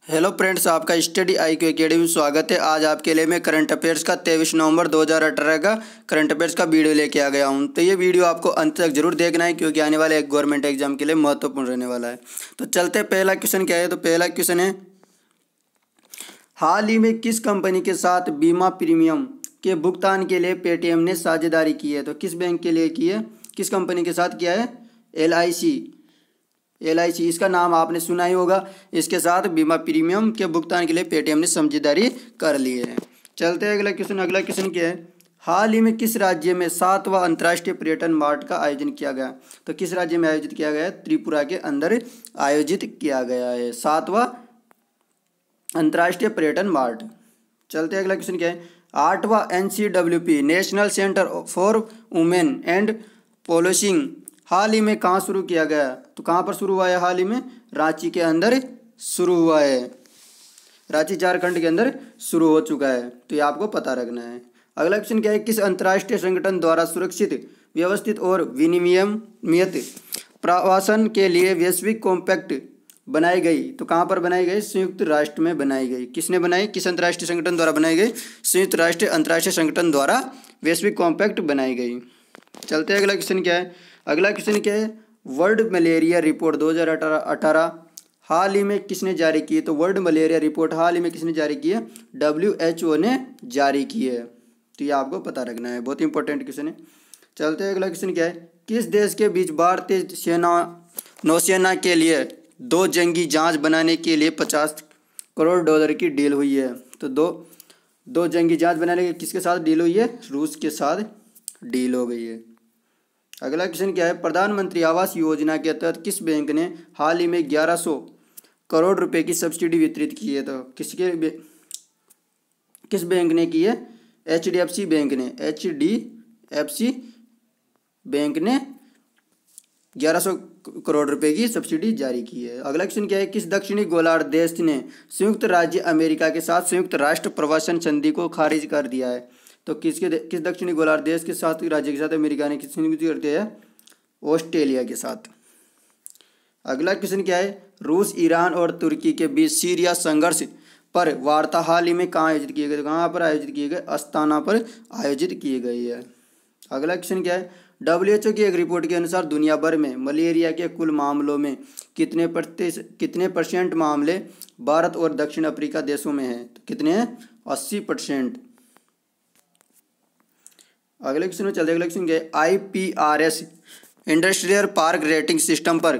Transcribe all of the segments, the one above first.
Hello friends, आपका study IQ academy में स्वागत है। आज आपके लिए मैं करंट अफेयर्स का 23 नवंबर 2018 का करंट अफेयर्स का वीडियो लेके आ गया हूं। तो ये वीडियो आपको अंत तक जरूर देखना है क्योंकि आने वाले एक गवर्नमेंट एग्जाम के लिए महत्वपूर्ण रहने वाला है। तो चलते हैं, पहला क्वेश्चन क्या है। तो पहला क्वेश्चन है, हाल ही में किस कंपनी के साथ बीमा प्रीमियम के भुगतान के लिए पेटीएम ने साझेदारी की है। तो किस बैंक के लिए की है, किस कंपनी के साथ किया है? LIC, इसका नाम आपने सुना ही होगा। इसके साथ बीमा प्रीमियम के भुगतान के लिए पेटीएम ने साझेदारी कर ली है। चलते हैं अगला क्वेश्चन। अगला क्वेश्चन क्या है, हाल ही में किस राज्य में 7वां अंतर्राष्ट्रीय पर्यटन मार्ट का आयोजन किया गया। तो किस राज्य में आयोजित किया गया है? त्रिपुरा के अंदर आयोजित किया गया है 7वां अंतर्राष्ट्रीय पर्यटन मार्ट। चलते हैं अगला क्वेश्चन क्या है, 8वां NCWP national centre for women and policing हाल ही में कहाँ शुरू किया गया। तो कहाँ पर शुरू हुआ है? हाल ही में रांची के अंदर शुरू हुआ है। रांची झारखंड के अंदर शुरू हो चुका है, तो ये आपको पता रखना है। अगला क्वेश्चन क्या है, किस अंतर्राष्ट्रीय संगठन द्वारा सुरक्षित, व्यवस्थित और विनियमित प्रवासन के लिए वैश्विक कॉम्पैक्ट बनाई गई। तो कहाँ पर बनाई गई? संयुक्त राष्ट्र में बनाई गई। किसने बनाई? किस अंतर्राष्ट्रीय संगठन द्वारा बनाई गई? संयुक्त राष्ट्र अंतर्राष्ट्रीय संगठन द्वारा वैश्विक कॉम्पैक्ट बनाई गई। चलते हैं अगला क्वेश्चन क्या है। अगला क्वेश्चन क्या है, वर्ल्ड मलेरिया रिपोर्ट 2018 हाल ही में किसने जारी की है। तो वर्ल्ड मलेरिया रिपोर्ट हाल ही में किसने जारी की है? WHO ने जारी की है। तो ये आपको पता रखना है, बहुत इंपॉर्टेंट क्वेश्चन है। चलते हैं अगला क्वेश्चन क्या है, किस देश के बीच भारतीय नौसेना के लिए 2 जंगी जहाज बनाने के लिए $50 करोड़ की डील हुई है। तो दो जंगी जहाज बनाने के किसके साथ डील हुई है? रूस के साथ डील हो गई है। अगला क्वेश्चन क्या है, प्रधानमंत्री आवास योजना के तहत किस बैंक ने हाल ही में 1100 करोड़ रुपए की सब्सिडी वितरित की है। तो किस बैंक ने की है? HDFC बैंक ने 1100 करोड़ रुपए की सब्सिडी जारी की है। अगला क्वेश्चन क्या है, किस दक्षिणी गोलार्ध देश ने संयुक्त राज्य अमेरिका के साथ संयुक्त राष्ट्र प्रवासन संधि को खारिज कर दिया है। तो किस दक्षिणी गोलार्ध देश के साथ, राज्य के साथ अमेरिका ने किस संधि कर दिया है? ऑस्ट्रेलिया के साथ। अगला क्वेश्चन क्या है, रूस, ईरान और तुर्की के बीच सीरिया संघर्ष पर वार्ता हाल ही में कहाँ आयोजित किए गए? कहाँ पर आयोजित किए गए? अस्ताना पर आयोजित किए गए है। अगला क्वेश्चन क्या है, WHO की एक रिपोर्ट के अनुसार दुनिया भर में मलेरिया के कुल मामलों में कितने परसेंट मामले भारत और दक्षिण अफ्रीका देशों में हैं? तो कितने हैं? 80%। अगले क्वेश्चन में चलते। अगले क्वेश्चन क्या है, IPRS industrial park rating system पर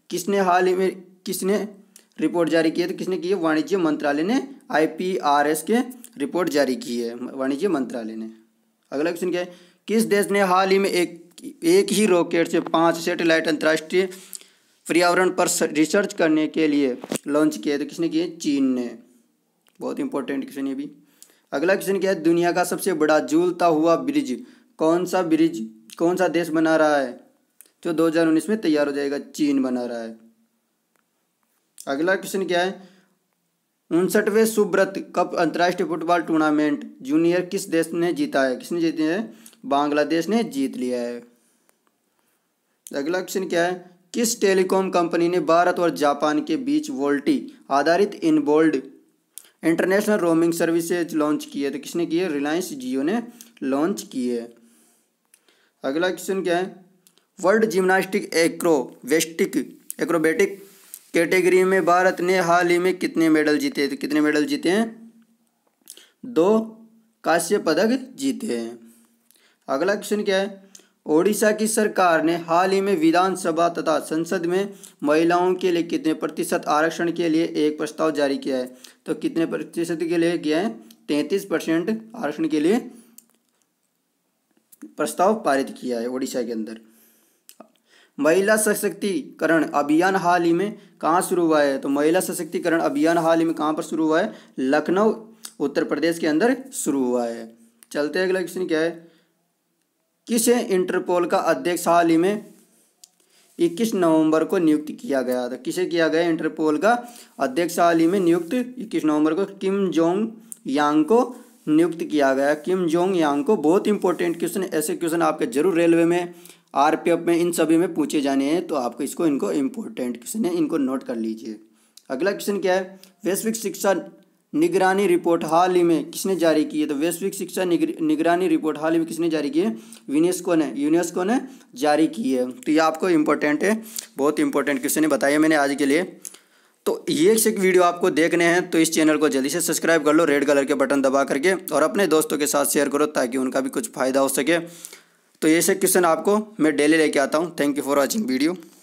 किसने रिपोर्ट जारी की है? तो किसने की है? वाणिज्य मंत्रालय ने IPRS के रिपोर्ट जारी की है, वाणिज्य मंत्रालय ने। अगला क्वेश्चन क्या है, किस देश ने हाल ही में एक ही रॉकेट से 5 सैटेलाइट अंतर्राष्ट्रीय पर्यावरण पर रिसर्च करने के लिए लॉन्च किए? तो किसने किए? चीन ने। बहुत इंपॉर्टेंट क्वेश्चन ये भी। अगला क्वेश्चन क्या है, दुनिया का सबसे बड़ा झूलता हुआ ब्रिज कौन सा देश बना रहा है? जो 2019 में तैयार हो जाएगा? चीन बना रहा है। अगला क्वेश्चन क्या है, 59वें सुब्रत कप अंतर्राष्ट्रीय फुटबॉल टूर्नामेंट जूनियर किस देश ने जीता है? किसने जीते हैं? बांग्लादेश ने जीत लिया है। अगला क्वेश्चन क्या है, किस टेलीकॉम कंपनी ने भारत और जापान के बीच वोल्टी आधारित inbound international roaming services launch की है? तो किसने की है? रिलायंस जियो ने लॉन्च की है। अगला क्वेश्चन क्या है, वर्ल्ड जिम्नास्टिक एक्रोबेटिक कैटेगरी में भारत ने हाल ही में कितने मेडल जीते? तो कितने मेडल जीते हैं? 2 कांस्य पदक जीते हैं। अगला क्वेश्चन क्या है, ओडिशा की सरकार ने हाल ही में विधानसभा तथा संसद में महिलाओं के लिए कितने प्रतिशत आरक्षण के लिए एक प्रस्ताव जारी किया है? तो कितने प्रतिशत के लिए किया है? 33% आरक्षण के लिए प्रस्ताव पारित किया है ओडिशा के अंदर। महिला सशक्तिकरण अभियान हाल ही में कहाँ शुरू हुआ है? तो महिला सशक्तिकरण अभियान हाल ही में कहाँ पर शुरू हुआ है? लखनऊ उत्तर प्रदेश के अंदर शुरू हुआ है। चलते अगला क्वेश्चन क्या है, किसे इंटरपोल का अध्यक्ष हाल ही में 21 नवंबर को नियुक्त किया गया था? किसे किया गया? इंटरपोल का अध्यक्ष हाल ही में नियुक्त 21 नवंबर को किम जोंग यांग को नियुक्त किया गया। किम जोंग यांग को। बहुत इंपॉर्टेंट क्वेश्चन, ऐसे क्वेश्चन आपके जरूर रेलवे में, RPF में, इन सभी में पूछे जाने हैं, तो आपको इनको इंपॉर्टेंट क्वेश्चन है, इनको नोट कर लीजिए। अगला क्वेश्चन क्या है, वैश्विक शिक्षा निगरानी रिपोर्ट हाल ही में किसने जारी की है? तो वैश्विक शिक्षा निगरानी रिपोर्ट हाल ही में किसने जारी की है? यूनेस्को ने जारी की है। तो ये आपको इम्पोर्टेंट है, बहुत इंपॉर्टेंट क्वेश्चन है, बताइए मैंने आज के लिए। तो ये एक वीडियो आपको देखने हैं तो इस चैनल को जल्दी से सब्सक्राइब कर लो रेड कलर के बटन दबा करके, और अपने दोस्तों के साथ शेयर करो ताकि उनका भी कुछ फ़ायदा हो सके। तो ये से क्वेश्चन आपको मैं डेली लेके आता हूँ। Thank you for watching video.